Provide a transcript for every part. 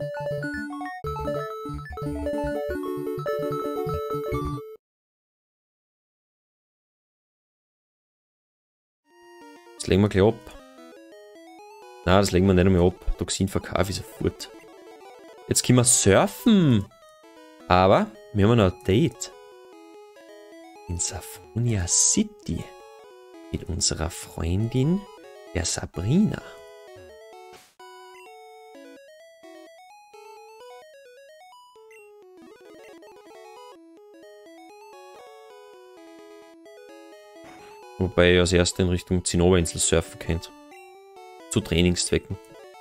Das legen wir gleich ab. Nein, das legen wir nicht einmal ab. Toxin verkaufe ich sofort. Jetzt können wir surfen. Aber wir haben noch ein Date. In Safonia City. Mit unserer Freundin, der Sabrina. Wobei ihr als erstes in Richtung Zinnoberinsel surfen könnt. Zu Trainingszwecken.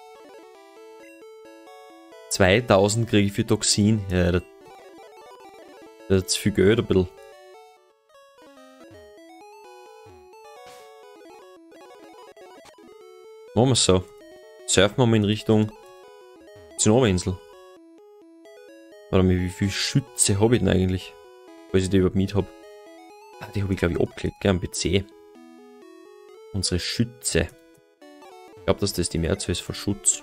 2000 kriege ich für Toxin. Ja, das ist viel Geld ein bisschen. Machen wir es so. Surfen wir mal in Richtung Zinnoberinsel. Warte mal, wie viele Schütze habe ich denn eigentlich? Falls ich die überhaupt mit habe. Ah, die habe ich glaube ich abgelegt, gell, am PC. Unsere Schütze. Ich glaube, dass das die Mehrzahl ist von Schutz.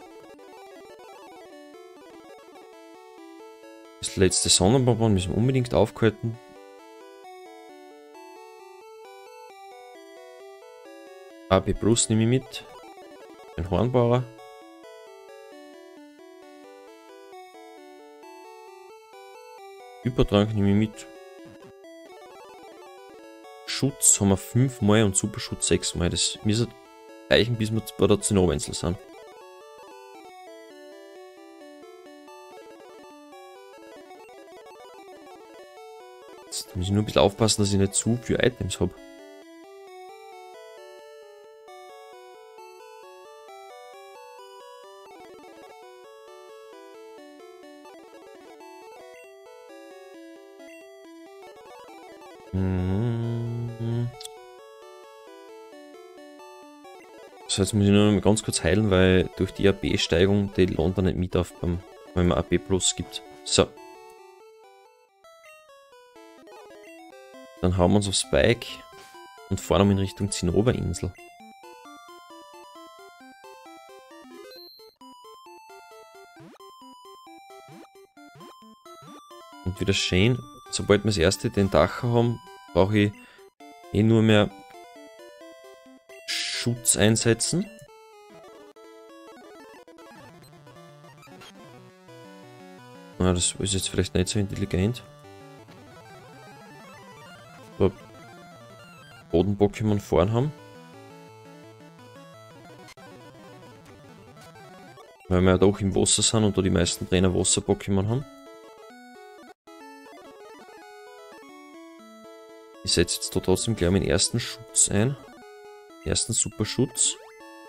Das letzte Sonnenbonbon müssen wir unbedingt aufhalten. AB Plus nehme ich mit. Den Hornbauer. Hypertrank nehme ich mit. Schutz haben wir 5 Mal und Superschutz 6 Mal. Das müsste reichen, bis wir bei der Zinnoberinsel sind. Jetzt muss ich nur ein bisschen aufpassen, dass ich nicht zu viele Items habe. So, jetzt muss ich nur noch mal ganz kurz heilen, weil durch die AB-Steigung die lohnt er nicht mit auf, wenn man AB Plus gibt. So. Dann hauen wir uns auf Spike und fahren in Richtung Zinnoberinsel. Und wieder schön, sobald wir das erste den Dacher haben, brauche ich eh nur mehr Schutz einsetzen. Ah, das ist jetzt vielleicht nicht so intelligent. So, Boden-Pokémon vorn haben. Weil wir ja doch im Wasser sind und da die meisten Trainer Wasser-Pokémon haben. Ich setze jetzt da trotzdem gleich meinen ersten Schutz ein. Ersten Superschutz.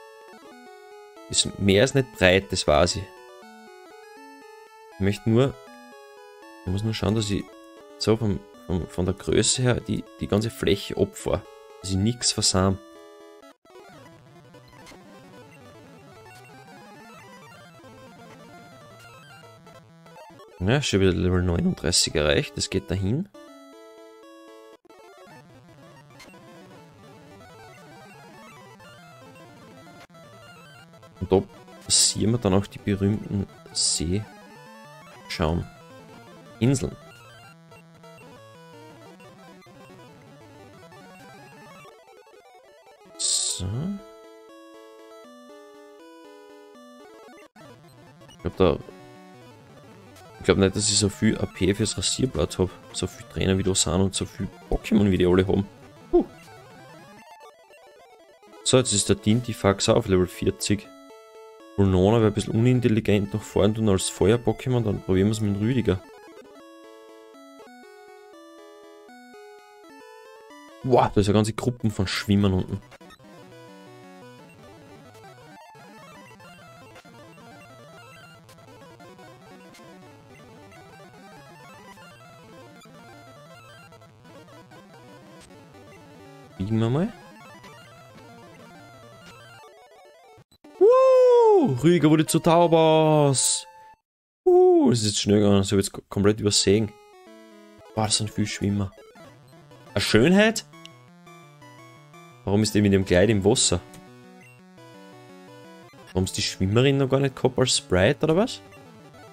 Ist mehr als nicht breit, das weiß ich. Ich möchte nur. Ich muss nur schauen, dass ich so von der Größe her die ganze Fläche abfahre. Dass ich nichts versam. Ja, schon wieder Level 39 erreicht. Das geht dahin. Und da passieren wir dann auch die berühmten Seeschauminseln. So. Ich glaube nicht, dass ich so viel AP fürs Rasierblatt habe. So viele Trainer wie da sind und so viele Pokémon wie die alle haben. So, jetzt ist der Dintifax auf Level 40. Brunona wäre ein bisschen unintelligent nach vorn tun als Feuer-Pokémon, dann probieren wir es mit dem Rüdiger. Wow, da ist eine ganze Gruppe von Schwimmern unten. Biegen wir mal. Rüdiger wurde zu Taubers. Das ist jetzt schnell gegangen, das habe ich jetzt komplett übersehen. Boah, das sind viele Schwimmer. Eine Schönheit? Warum ist die mit dem Kleid im Wasser? Warum ist die Schwimmerin noch gar nicht gehabt als Sprite oder was?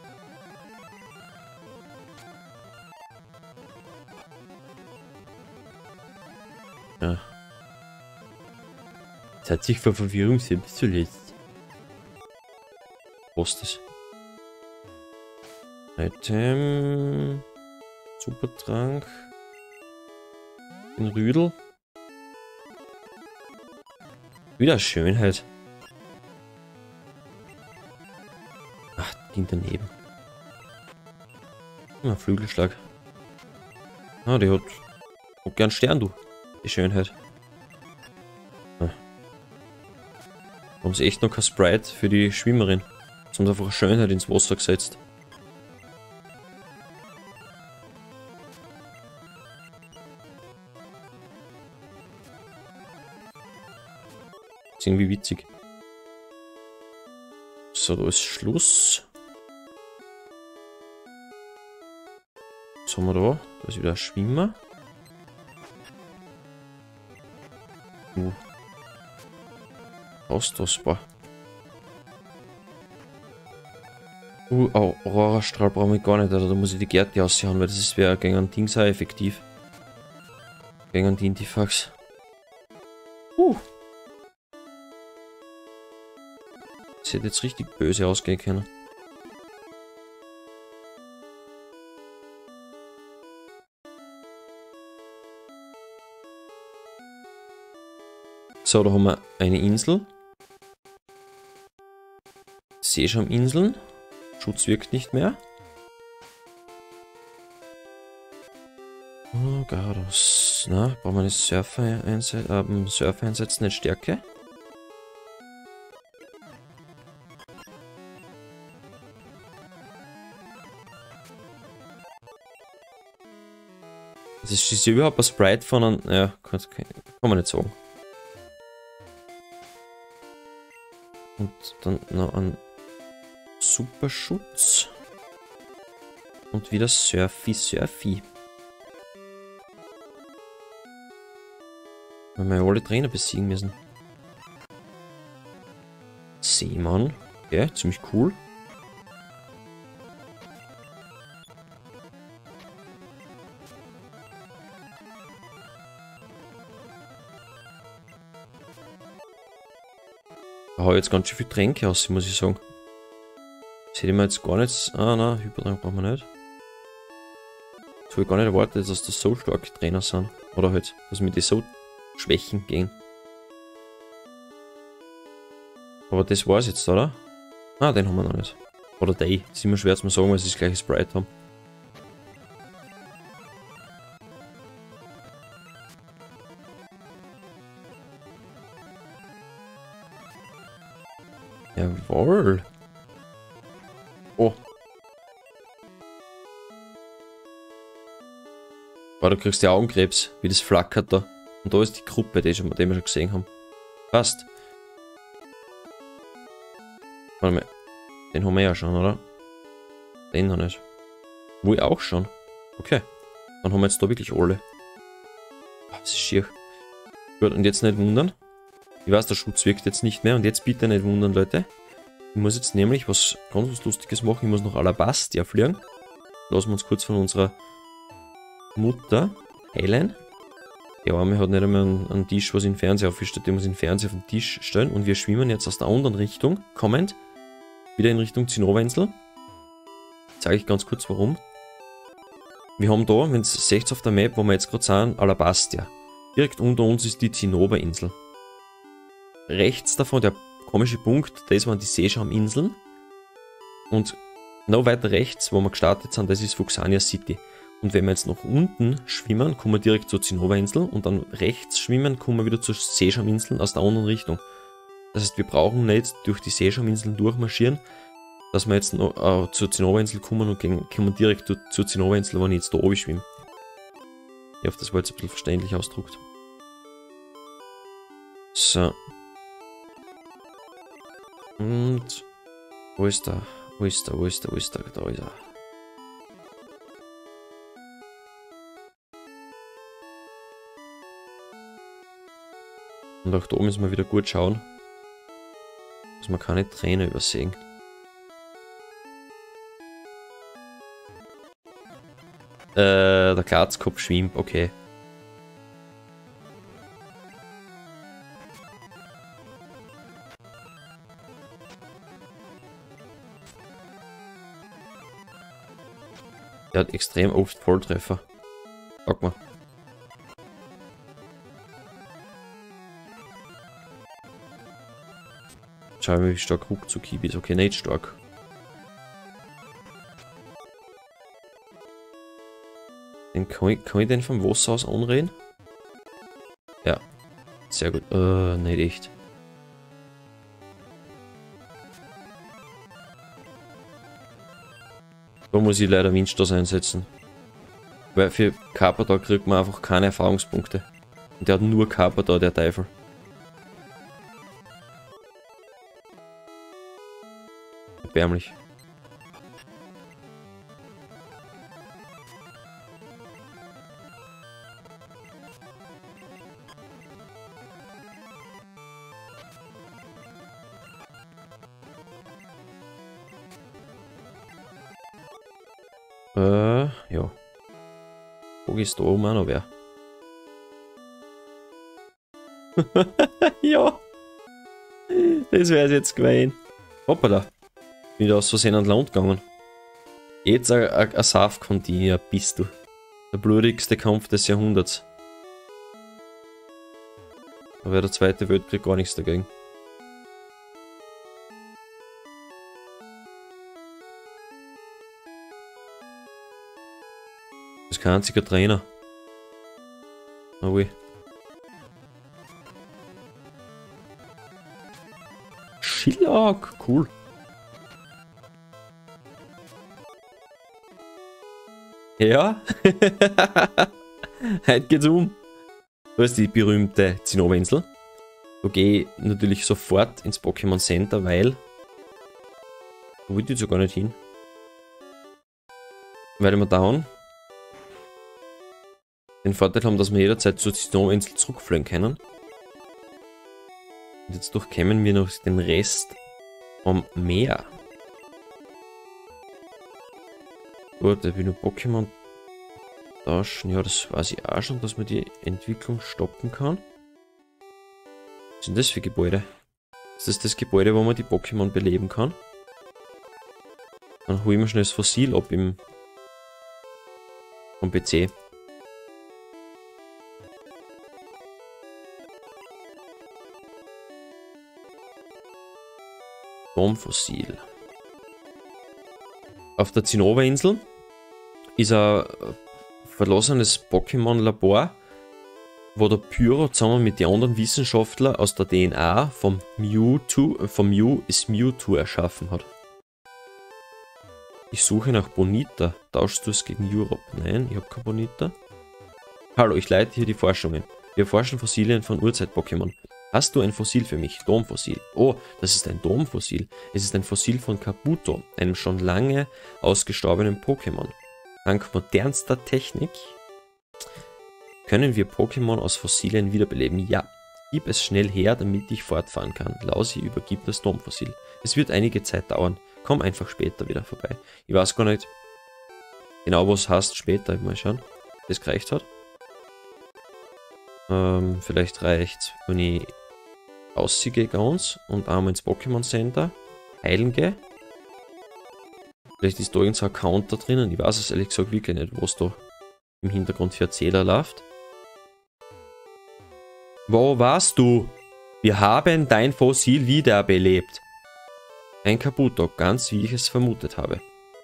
Jetzt hat sich vor Verwirrung selbst zuletzt. Was ist das? Item. Supertrank. Ein Rüdel. Wieder Schönheit. Ach, ging daneben. Ah, Flügelschlag. Ah, die hat gern Stern, du. Die Schönheit. Ah. Haben sie echt noch kein Sprite für die Schwimmerin. Jetzt haben sie einfach Schönheit ins Wasser gesetzt. Das ist irgendwie witzig. So, da ist Schluss. Was haben wir da? Da ist wieder ein Schwimmer. Austauschbar. Aurora-Strahl brauchen wir gar nicht, Alter. Da muss ich die Gärte aussehen, weil das wäre gegen ein Ding sehr effektiv. Gegen ein Dintifax. Das hätte jetzt richtig böse ausgehen können. So, da haben wir eine Insel. Seeschauminseln. Schutz wirkt nicht mehr. Oh, Gardos. Na, brauchen wir eine Surfer einsetzen, nicht Stärke. Das ist überhaupt ein Sprite von einem. Ja, kann man nicht sagen. Und dann noch ein Superschutz. Und wieder Surfy. Weil wir ja alle Trainer besiegen müssen. Seemann. Okay, ziemlich cool. Da habe ich jetzt ganz schön viel Tränke aus, muss ich sagen. Das hätte ich mir jetzt gar nicht. Ah, nein, Hypertrank brauchen wir nicht. Das habe ich gar nicht erwartet, dass das so starke Trainer sind. Oder halt, dass mir die so schwächen gehen. Aber das war's jetzt, oder? Ah, den haben wir noch nicht. Oder die. Das ist immer schwer zu sagen, weil sie das gleiche Sprite haben. Jawohl. Oh. Oh, du kriegst die Augenkrebs, wie das flackert da. Und da ist die Gruppe, die wir schon gesehen haben. Passt. Warte mal. Den haben wir ja schon, oder? Den noch nicht. Wohl auch schon. Okay. Dann haben wir jetzt da wirklich alle. Oh, das ist schier. Gut, und jetzt nicht wundern. Ich weiß, der Schutz wirkt jetzt nicht mehr. Und jetzt bitte nicht wundern, Leute. Ich muss jetzt nämlich was ganz Lustiges machen. Ich muss noch Alabastia fliegen. Lassen wir uns kurz von unserer Mutter heilen. Die Arme hat nicht einmal einen Tisch, was in den Fernseher aufgestellt. Die muss den Fernseher auf den Tisch stellen. Und wir schwimmen jetzt aus der anderen Richtung, kommend, wieder in Richtung Zinnoberinsel. Zeige ich ganz kurz warum. Wir haben da, wenn ihr seht auf der Map, wo wir jetzt gerade sind, Alabastia. Direkt unter uns ist die Zinnoberinsel. Rechts davon, der komische Punkt, das waren die Seeschauminseln. Und noch weiter rechts, wo wir gestartet sind, das ist Fuxania City. Und wenn wir jetzt nach unten schwimmen, kommen wir direkt zur Zinnoberinsel und dann rechts schwimmen, kommen wir wieder zur Seeschauminseln aus der anderen Richtung. Das heißt, wir brauchen nicht durch die Seeschauminseln durchmarschieren, dass wir jetzt noch zur Zinnoberinsel kommen und kommen direkt zur Zinnoberinsel, wenn ich jetzt da oben schwimme. Ich hoffe, das war jetzt ein bisschen verständlich ausgedrückt. So. Und wo ist er? Da ist er. Und auch da müssen wir wieder gut schauen, dass wir keine Träne übersehen. Der Glatzkopf schwimmt, okay. Der hat extrem oft Volltreffer. Sag mal. Schau mal, wie stark Ruckzuck ist. Okay, nicht stark. Den kann ich den vom Wasser aus anreden? Ja. Sehr gut. Nicht echt. Da muss ich leider Windstoß einsetzen. Weil für Carpador kriegt man einfach keine Erfahrungspunkte. Und der hat nur Carpador, der Teufel. Erbärmlich. Ja. Wo ist da oben auch noch wer? Ja. Das wäre jetzt gewesen. Hoppala. Bin da aus Versehen an Land gegangen. Jetzt ein Saft-Container bist du. Der blutigste Kampf des Jahrhunderts. Da wäre der Zweite Weltkrieg gar nichts dagegen. Das ist kein einziger Trainer. Na oui. Schillag, cool. Ja. Heute geht's um. Da ist die berühmte Zinnoberinsel. Da gehe ich natürlich sofort ins Pokémon Center, weil... Da will ich jetzt ja gar nicht hin. Weil wir da den Vorteil haben, dass wir jederzeit zur Zinnoberinsel zurückfliegen können. Und jetzt durchkämmen wir noch den Rest vom Meer. Gut, ich will nur Pokémon tauschen. Ja, das weiß ich auch schon, dass man die Entwicklung stoppen kann. Was sind das für Gebäude? Ist das das Gebäude, wo man die Pokémon beleben kann? Dann holen wir schnell das Fossil ab vom PC. Fossil. Auf der Zinnoberinsel ist ein verlassenes Pokémon-Labor, wo der Pyro zusammen mit den anderen Wissenschaftlern aus der DNA vom Mew ist Mewtwo erschaffen hat. Ich suche nach Bonita. Tauschst du es gegen Europe? Nein, ich habe kein Bonita. Hallo, ich leite hier die Forschungen. Wir forschen Fossilien von Urzeit-Pokémon. Hast du ein Fossil für mich? Domfossil. Oh, das ist ein Domfossil. Es ist ein Fossil von Kabuto, einem schon lange ausgestorbenen Pokémon. Dank modernster Technik können wir Pokémon aus Fossilien wiederbeleben. Ja, gib es schnell her, damit ich fortfahren kann. Lausi übergibt das Domfossil. Es wird einige Zeit dauern. Komm einfach später wieder vorbei. Ich weiß gar nicht genau, was heißt später. Mal schauen, ob das gereicht hat. Vielleicht reicht, wenn ich ausziehe ganz und einmal ins Pokémon Center heilen gehe. Vielleicht ist da irgendein so Account da drinnen. Ich weiß es ehrlich gesagt wirklich nicht, was da im Hintergrund für Erzähler läuft. Wo warst du? Wir haben dein Fossil wiederbelebt. Ein Kabuto, ganz wie ich es vermutet habe.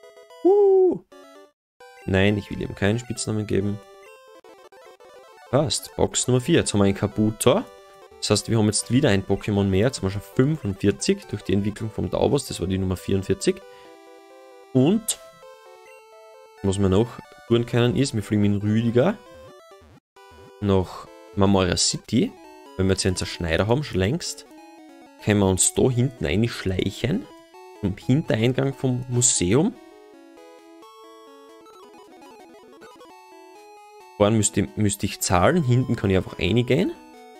Nein, ich will ihm keinen Spitznamen geben. Passt, Box Nummer 4. Jetzt haben wir einen Kabuto. Das heißt, wir haben jetzt wieder ein Pokémon mehr. Jetzt haben wir schon 45 durch die Entwicklung vom Daubos. Das war die Nummer 44. Und was wir noch tun können ist, wir fliegen in Rüdiger nach Mamoria City. Wenn wir jetzt einen Zerschneider haben, schon längst, können wir uns da hinten einschleichen. Zum Hintereingang vom Museum. Vorne müsste ich zahlen, hinten kann ich einfach reingehen.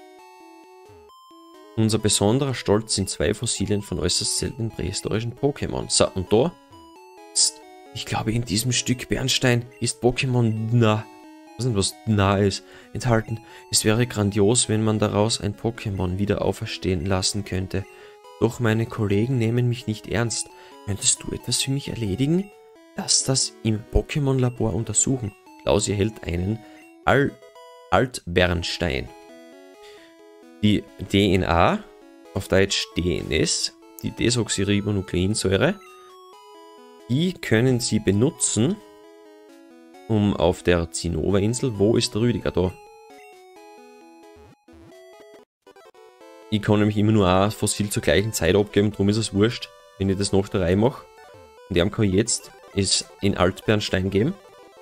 Unser besonderer Stolz sind 2 Fossilien von äußerst seltenen prähistorischen Pokémon. So, und da, ich glaube, in diesem Stück Bernstein ist Pokémon Na. Ich weiß nicht, was Na ist. Enthalten. Es wäre grandios, wenn man daraus ein Pokémon wieder auferstehen lassen könnte. Doch meine Kollegen nehmen mich nicht ernst. Könntest du etwas für mich erledigen? Lass das im Pokémon-Labor untersuchen. Klausi erhält einen Altbernstein. Die DNA, auf Deutsch DNS, die Desoxyribonukleinsäure, die können Sie benutzen, um auf der Zinnober-Insel, wo ist der Rüdiger da? Ich kann nämlich immer nur ein Fossil zur gleichen Zeit abgeben, darum ist es wurscht, wenn ich das nach der Reihe mache. Und dem kann ich jetzt in Altbernstein geben.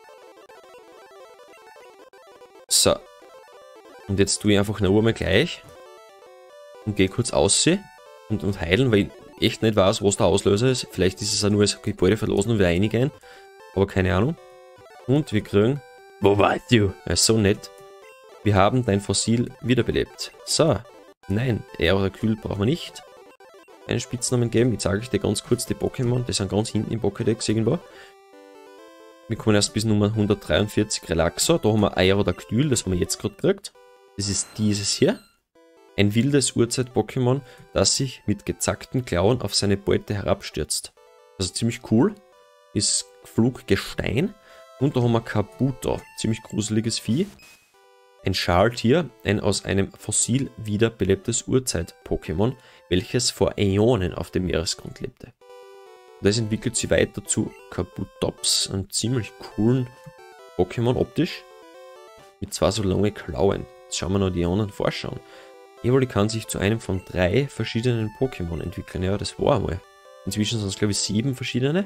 So. Und jetzt tue ich einfach noch einmal gleich und gehe kurz aussehen und heilen, weil ich echt nicht weiß, was der Auslöser ist. Vielleicht ist es auch nur als Gebäude verlosen und wieder einigen, aber keine Ahnung. Und wir kriegen... Wo warst du? Ja, so nett. Wir haben dein Fossil wiederbelebt. So. Nein, Aerodactyl brauchen wir nicht. Einen Spitznamen geben. Ich zeige euch dir ganz kurz die Pokémon. Die sind ganz hinten im Pokédex irgendwo. Wir kommen erst bis Nummer 143 Relaxo. Da haben wir Aerodactyl, das haben wir jetzt gerade gekriegt. Das ist dieses hier. Ein wildes Urzeit-Pokémon, das sich mit gezackten Klauen auf seine Beute herabstürzt. Also ziemlich cool. Ist Fluggestein. Und da haben wir Kabuto. Ziemlich gruseliges Vieh. Ein Schaltier, ein aus einem Fossil wiederbelebtes Urzeit-Pokémon, welches vor Äonen auf dem Meeresgrund lebte. Das entwickelt sich weiter zu Kabutops, einem ziemlich coolen Pokémon optisch, mit zwei so lange Klauen. Jetzt schauen wir noch die anderen Vorschauen. Evoli kann sich zu einem von 3 verschiedenen Pokémon entwickeln. Ja, das war einmal. Inzwischen sind es, glaube ich, 7 verschiedene.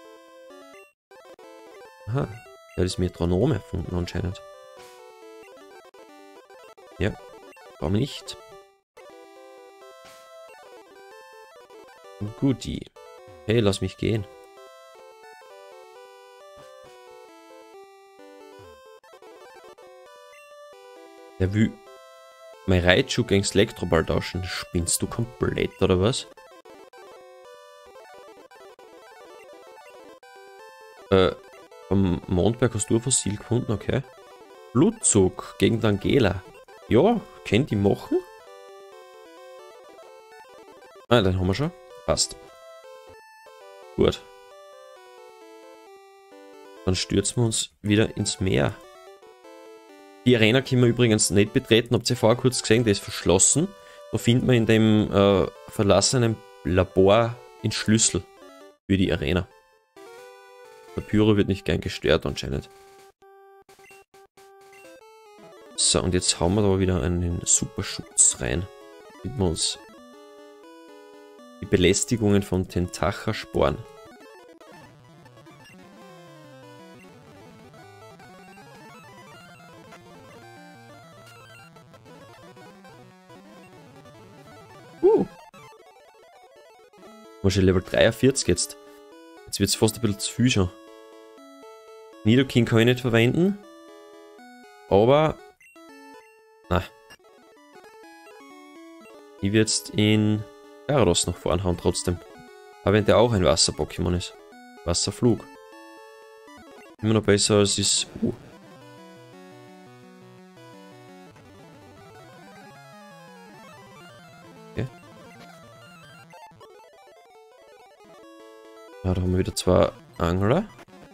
Aha, der hat das Metronom erfunden anscheinend. Ja, warum nicht? Guti. Hey, lass mich gehen. Der will mein Raichu gegen das Elektroball tauschen. Spinnst du komplett, oder was? Am Mondberg hast du ein Fossil gefunden, okay. Blutzug gegen die Angela. Ja, könnt ihr machen? Ah, den haben wir schon. Passt. Gut. Dann stürzen wir uns wieder ins Meer. Die Arena können wir übrigens nicht betreten. Habt ihr vorher kurz gesehen, die ist verschlossen. Da findet man in dem verlassenen Labor den Schlüssel für die Arena. Der Pyro wird nicht gern gestört anscheinend. So, und jetzt hauen wir da wieder einen Superschutz rein, damit wir uns die Belästigungen von Tentacha sparen. Schon Level 43 jetzt. Jetzt wird es fast ein bisschen zu viel schon. Nidoking kann ich nicht verwenden. Aber... Na. Ich werde jetzt in Gyarados noch voranhauen trotzdem. Aber wenn der auch ein Wasser-Pokémon ist. Wasserflug. Immer noch besser als ist... Okay. Ja, da haben wir wieder 2 Angler.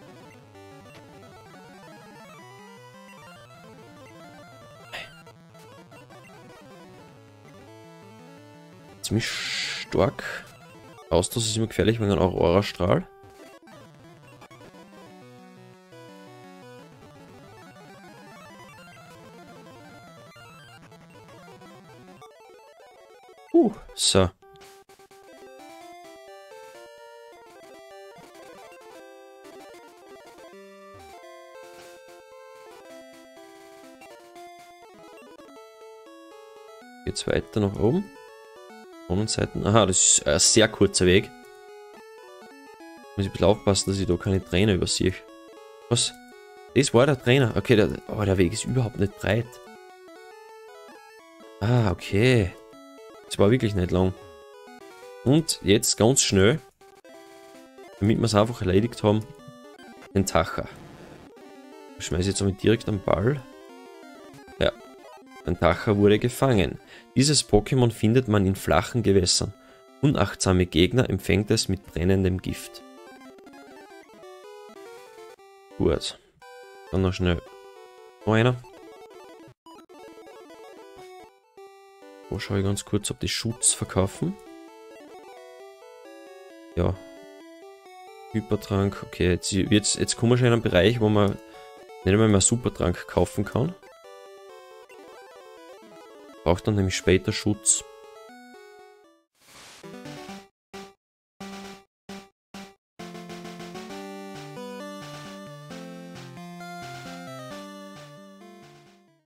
Ziemlich stark. Austausch ist immer gefährlich, wenn ein Aurora-Strahl. So. Geht's weiter nach oben? Seiten. Aha, das ist ein sehr kurzer Weg. Muss ich ein bisschen aufpassen, dass ich da keine Trainer übersehe. Was? Das war der Trainer. Okay, der Weg ist überhaupt nicht breit. Ah, okay. Das war wirklich nicht lang. Und jetzt ganz schnell, damit wir es einfach erledigt haben, den Tacha. Ich schmeiße jetzt damit direkt am Ball. Ja. Ein Tacha wurde gefangen. Dieses Pokémon findet man in flachen Gewässern. Unachtsame Gegner empfängt es mit brennendem Gift. Gut. Dann noch schnell einer. Wo schaue ich ganz kurz, ob die Schutz verkaufen. Ja. Hypertrank. Okay, jetzt kommen wir schon in einen Bereich, wo man nicht einmal mehr Supertrank kaufen kann. Braucht dann nämlich später Schutz.